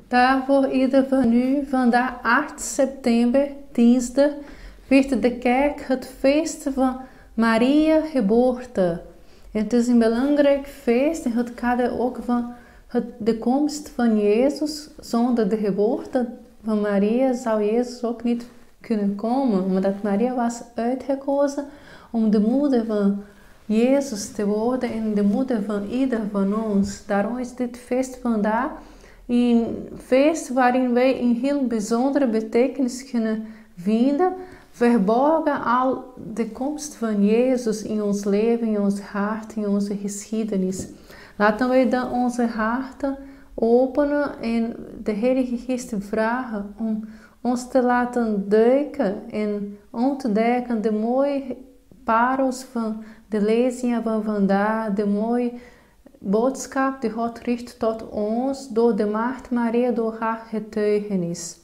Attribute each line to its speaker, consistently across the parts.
Speaker 1: Daarvoor ieder van u vandaag 8 september, dinsdag, viert de kerk het feest van Maria geboorte. Het is een belangrijk feest in het kader ook van de komst van Jezus. Zonder de geboorte van Maria zou Jezus ook niet kunnen komen, omdat Maria was uitgekozen om de moeder van Jezus te worden en de moeder van ieder van ons. Daarom is dit feest vandaag een feest waarin wij een heel bijzondere betekenis kunnen vinden, verborgen al de komst van Jezus in ons leven, in ons hart, in onze geschiedenis. Laten wij dan onze harten openen en de Heilige Geest vragen om ons te laten duiken en ontdekken de mooie parels van de lezingen van vandaag, de mooie boodschap die God richt tot ons door de Maagd Maria, door haar getuigenis.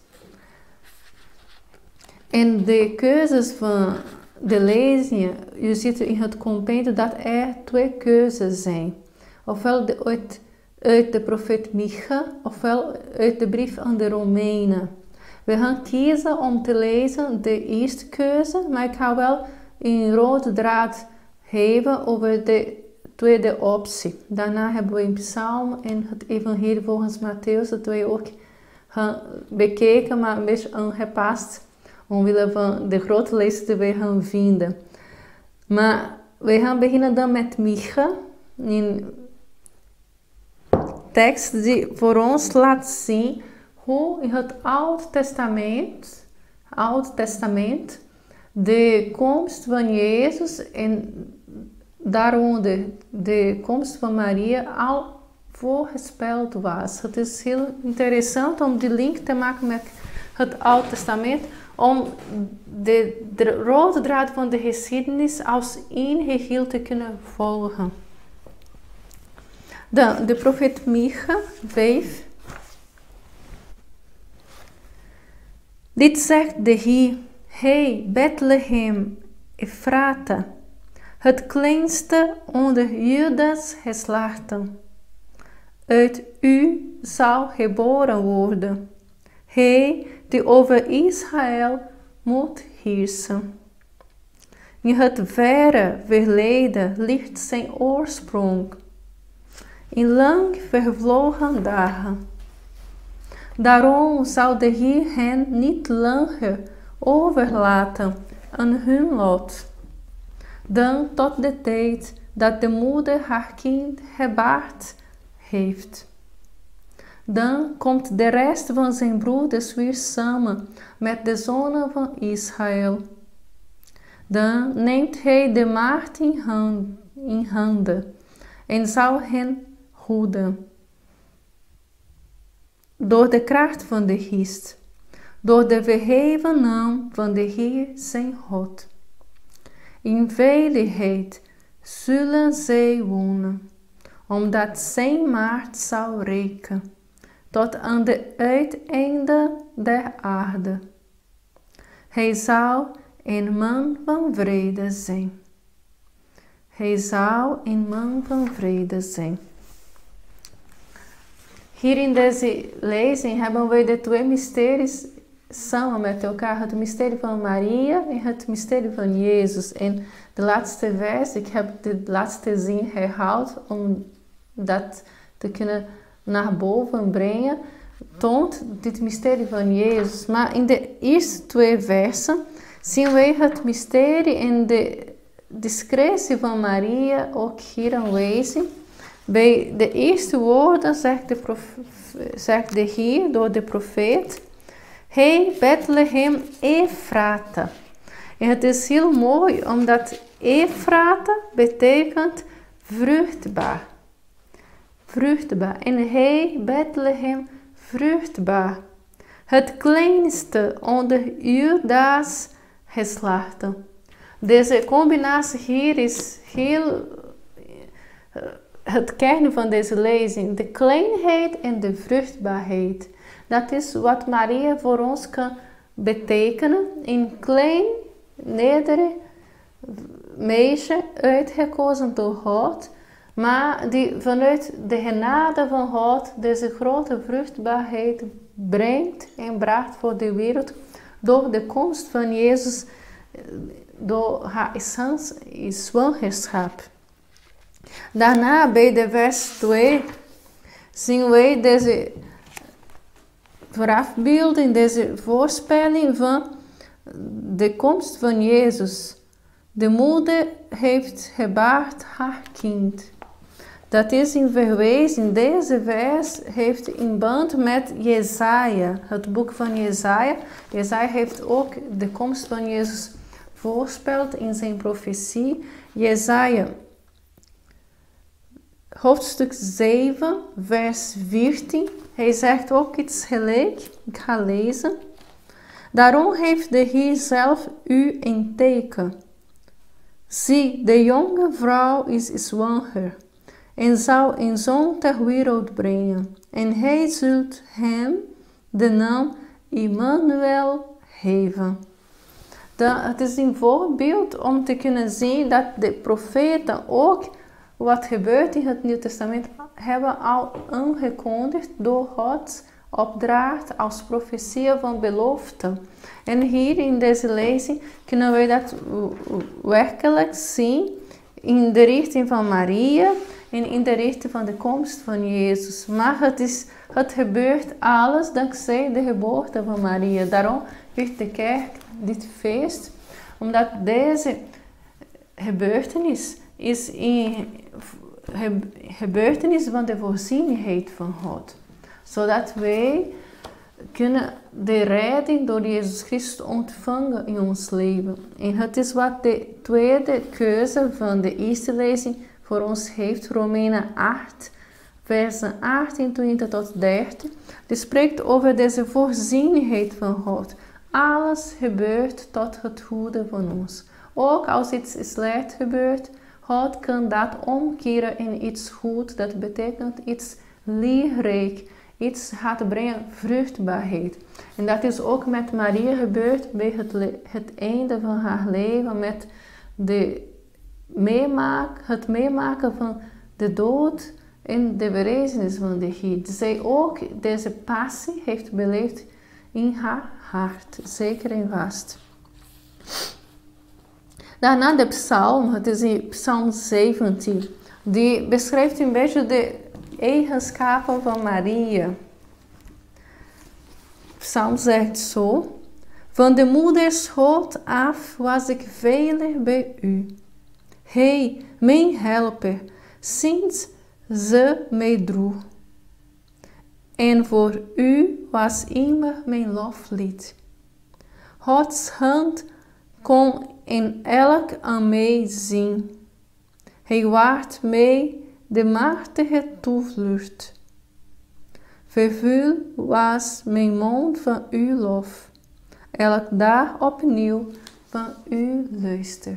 Speaker 1: En de keuzes van de lezingen, je ziet in het compendium dat er 2 keuzes zijn. Ofwel uit de profeet Micha, ofwel uit de brief aan de Romeinen. We gaan kiezen om te lezen de eerste keuze, maar ik ga wel een rode draad geven over de tweede optie. Daarna hebben we een psalm en het evangelie volgens Matthäus, dat we ook gaan bekeken, maar een beetje aangepast omwille van de grote lijst die we gaan vinden. Maar we gaan beginnen dan met Micha, een tekst die voor ons laat zien hoe in het Oude Testament de komst van Jezus en daaronder de komst van Maria al voorgespeld was. Het is heel interessant om die link te maken met het Oude Testament, om de rode draad van de geschiedenis als één geheel te kunnen volgen. Dan de profeet Micha 5. Dit zegt de Heer: Hey Bethlehem, Ephrata, het kleinste onder Judas geslachten. Uit u zal geboren worden. Hij die over Israël moet heersen. In het verre verleden ligt zijn oorsprong. In lang vervlogen dagen. Daarom zal de Heer hen niet langer overlaten aan hun lot. Dan tot de tijd dat de moeder haar kind gebaard heeft. Dan komt de rest van zijn broeders weer samen met de zonen van Israël. Dan neemt hij de macht in handen en zal hen hoeden. Door de kracht van de Geest, door de verheven naam van de Heer zijn God. In veiligheid zullen zij wonen, omdat zijn macht zal reiken tot aan de uiteinden der aarde. Hij zal een man van vrede zijn. Hij zal een man van vrede zijn. Hier in deze lezing hebben wij de 2 mysteries samen met elkaar. Het mysterie van Maria en het mysterie van Jezus. En de laatste vers, ik heb de laatste zin herhaald om dat te kunnen naar boven brengen, toont dit mysterie van Jezus. Maar in de eerste 2 versen zien wij het mysterie en de discretie van Maria ook hier aanwezig. Bij de eerste woorden zegt de Heer door de profeet: Hey Bethlehem Ephrata. En het is heel mooi omdat Ephrata betekent vruchtbaar. Vruchtbaar. En hey Bethlehem vruchtbaar. Het kleinste onder Judas geslachten. Deze combinatie hier is heel het kern van deze lezing. De kleinheid en de vruchtbaarheid. Dat is wat Maria voor ons kan betekenen. Een klein, nederig meisje, uitgekozen door God, maar die vanuit de genade van God deze grote vruchtbaarheid brengt en bracht voor de wereld door de komst van Jezus, door haar essentie, zwangerschap. Daarna bij de vers 2 zien wij deze voorafbeelding, deze voorspelling van de komst van Jezus. De moeder heeft gebaard haar kind. Dat is in verwijzing, deze vers heeft in band met Jesaja, het boek van Jesaja. Jesaja heeft ook de komst van Jezus voorspeld in zijn profetie. Jesaja, hoofdstuk 7, vers 14. Hij zegt ook iets gelijk. Ik ga lezen. Daarom heeft de Heer zelf u een teken. Zie, de jonge vrouw is zwanger en zal een zoon ter wereld brengen. En hij zult hem de naam Immanuel geven. Het is een voorbeeld om te kunnen zien dat de profeten ook wat gebeurt in het Nieuw Testament hebben al aangekondigd door Gods opdracht als profetie van belofte. En hier in deze lezing kunnen wij dat werkelijk zien in de richting van Maria en in de richting van de komst van Jezus. Maar het gebeurt alles dankzij de geboorte van Maria. Daarom heeft de kerk dit feest, omdat deze gebeurtenis is een gebeurtenis van de voorzienigheid van God. Zodat wij kunnen de redding door Jezus Christus ontvangen in ons leven. En het is wat de tweede keuze van de eerste lezing voor ons heeft. Romeinen 8, versen 28 tot 30. Die spreekt over deze voorzienigheid van God. Alles gebeurt tot het goede van ons. Ook als iets slecht gebeurt, God kan dat omkeren in iets goed. Dat betekent iets leerrijk. Iets gaat brengen vruchtbaarheid. En dat is ook met Maria gebeurd bij het einde van haar leven. Met het meemaken van de dood en de bereizenis van de Heer. Zij ook deze passie heeft beleefd in haar hart. Zeker en vast. Daarna de psalm, het is in psalm 17. Die beschrijft een beetje de eigenschappen van Maria. Psalm zegt zo: van de moederschoot af was ik veilig bij u. Hij, mijn helper, sinds ze mij droeg. En voor u was immer mijn loflied. Gods hand kon in elk aan mij zien. Hij waart mij de machtige toevlucht. Vervuld was mijn mond van uw lof. Elk dag opnieuw van uw luister.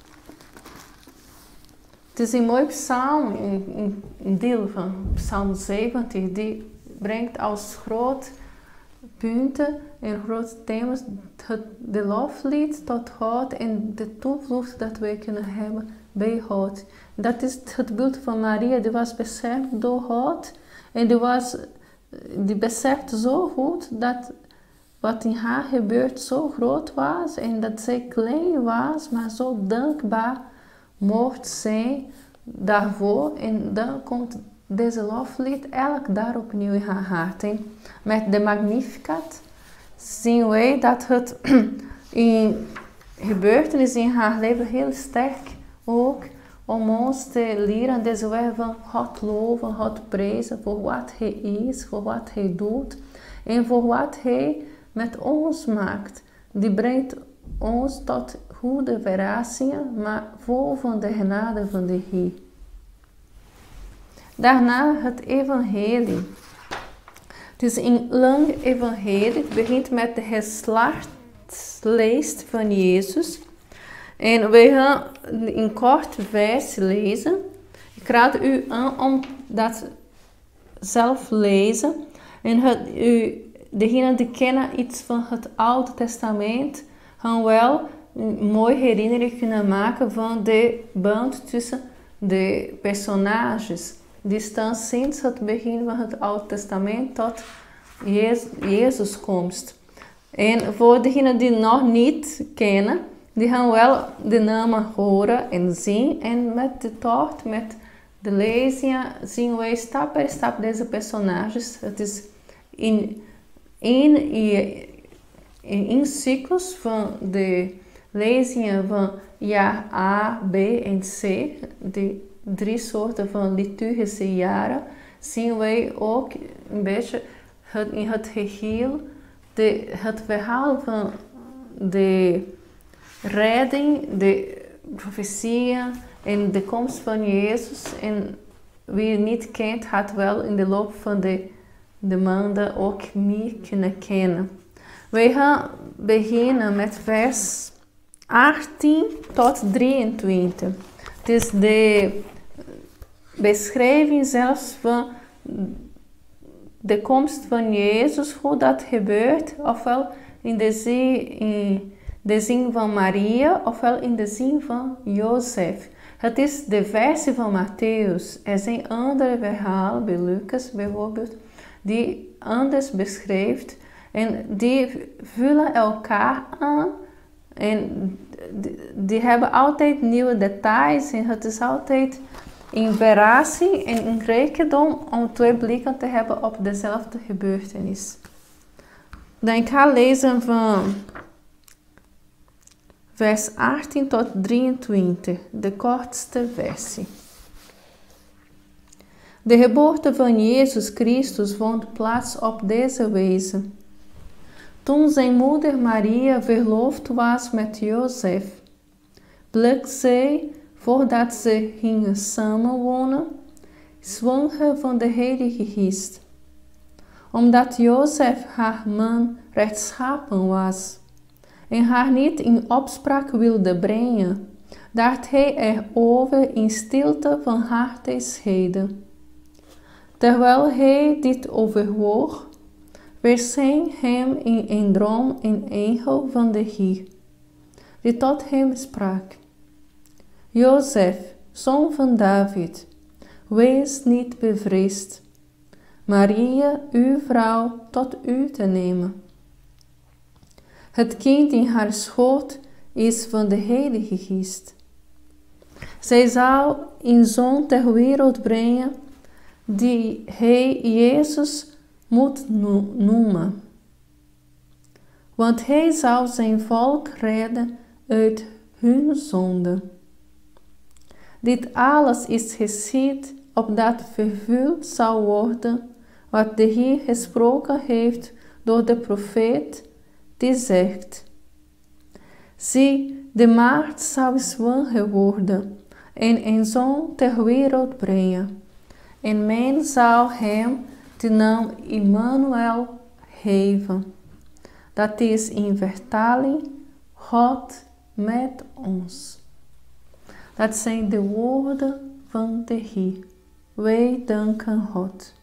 Speaker 1: Het is een mooi psalm, een deel van psalm 70, die brengt als groot punten en grote thema's de loflied tot God en de toevlucht dat wij kunnen hebben bij God. Dat is het beeld van Maria, die was beschermd door God en die besefte zo goed dat wat in haar gebeurt zo groot was en dat zij klein was, maar zo dankbaar mocht zijn daarvoor. En dan komt deze loflied elk dag opnieuw in haar hart. En met de Magnificat zien wij dat het in gebeurtenis in haar leven heel sterk ook om ons te leren deze weg van God loven, God prijzen voor wat Hij is, voor wat Hij doet en voor wat Hij met ons maakt. Die brengt ons tot goede verrassingen, maar vol van de genade van de Heer. Daarna het evangelie. Het is een lang evangelie. Het begint met de geslachtslijst van Jezus. En wij gaan een kort vers lezen. Ik raad u aan om dat zelf te lezen. En degenen die kennen iets van het Oude Testament, gaan wel een mooie herinnering kunnen maken van de band tussen de personagens die staan sinds het begin van het Oude Testament tot Jezus komst. En voor degenen die nog niet kennen, die gaan wel de namen horen en zien. En met de tocht, met de lezingen, zien wij stap per stap deze personages. Het is in cyclus van de lezingen van jaar A, B en C, de 3 soorten van liturgische jaren, zien wij ook een beetje in het geheel het verhaal van de redding, de profetieën en de komst van Jezus. En wie het niet kent, had wel in de loop van de maanden ook meer kunnen kennen. Wij gaan beginnen met vers 18 tot 23. Het is de beschrijving zelfs van de komst van Jezus, hoe dat gebeurt, ofwel in de zin van Maria, ofwel in de zin van Jozef. Het is de versie van Matthäus. Er zijn andere verhalen, bij Lucas bijvoorbeeld, die anders beschrijft en die vullen elkaar aan en die hebben altijd nieuwe details en het is altijd in variatie en in rijkdom om 2 blikken te hebben op dezelfde gebeurtenis. Dan ga ik lezen van vers 18 tot 23, de kortste versie. De geboorte van Jezus Christus vond plaats op deze wijze. Toen zijn moeder Maria verloofd was met Jozef, bleek zij, voordat ze gingen samenwonen, zwanger van de Heilige Geest. Omdat Jozef haar man rechtschapen was en haar niet in opspraak wilde brengen, dacht hij erover in stilte van haar te scheiden. Terwijl hij dit overwoog, verscheen hem in een droom een engel van de Heer, die tot hem sprak: Jozef, zoon van David, wees niet bevreesd Maria, uw vrouw, tot u te nemen. Het kind in haar schoot is van de Heilige Geest. Zij zal een zoon ter wereld brengen, die hij Jezus moet noemen. Want hij zal zijn volk redden uit hun zonde. Dit alles is geschied, opdat vervuld zal worden wat de Heer gesproken heeft door de profeet, die zegt: Zie, de maagd zal zwanger worden en een zoon ter wereld brengen. En men zal hem de naam Immanuel geven. Dat is in vertaling God met ons. Dat zijn de woorden van de Heer. Wij danken God.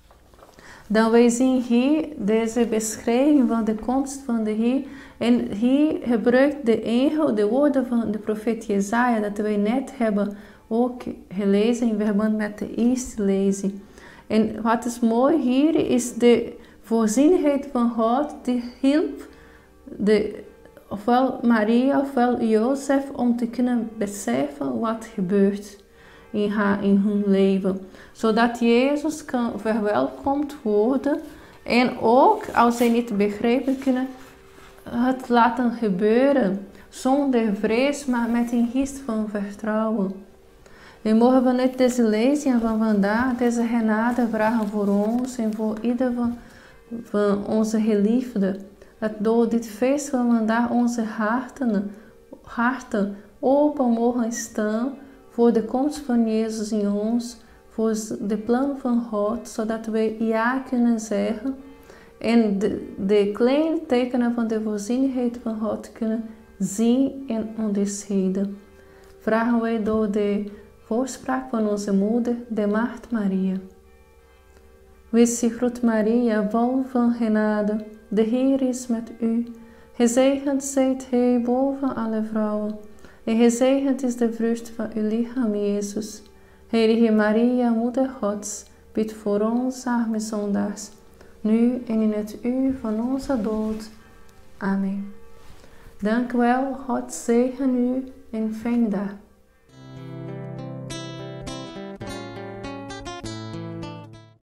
Speaker 1: Dan wij zien hier deze beschrijving van de komst van de Heer. En hier gebruikt de engel de woorden van de profeet Jesaja, dat wij net hebben ook gelezen in verband met de eerste lezing. En wat is mooi hier is de voorzienigheid van God die hielp ofwel Maria ofwel Jozef om te kunnen beseffen wat gebeurt in hun leven. Zodat Jezus kan verwelkomd worden en ook als zij niet begrijpen kunnen het laten gebeuren. Zonder vrees, maar met een geest van vertrouwen. We mogen vanuit deze lezing van vandaag deze genade vragen voor ons en voor ieder van onze geliefden. Dat door dit feest van vandaag onze harten open mogen staan voor de komst van Jezus in ons, voor de plan van God, zodat wij ja kunnen zeggen en de kleine tekenen van de voorzienigheid van God kunnen zien en onderscheiden. Vragen wij door de voorspraak van onze moeder, de Maagd Maria. Wees gegroet Maria, vol van genade, de Heer is met u. Gezegend zijt gij boven alle vrouwen, en gezegend is de vrucht van uw lichaam, Jezus. Heilige Maria, Moeder Gods, bid voor ons arme zondaars, nu en in het uur van onze dood. Amen. Dank u wel, God zegen u en fijne dag.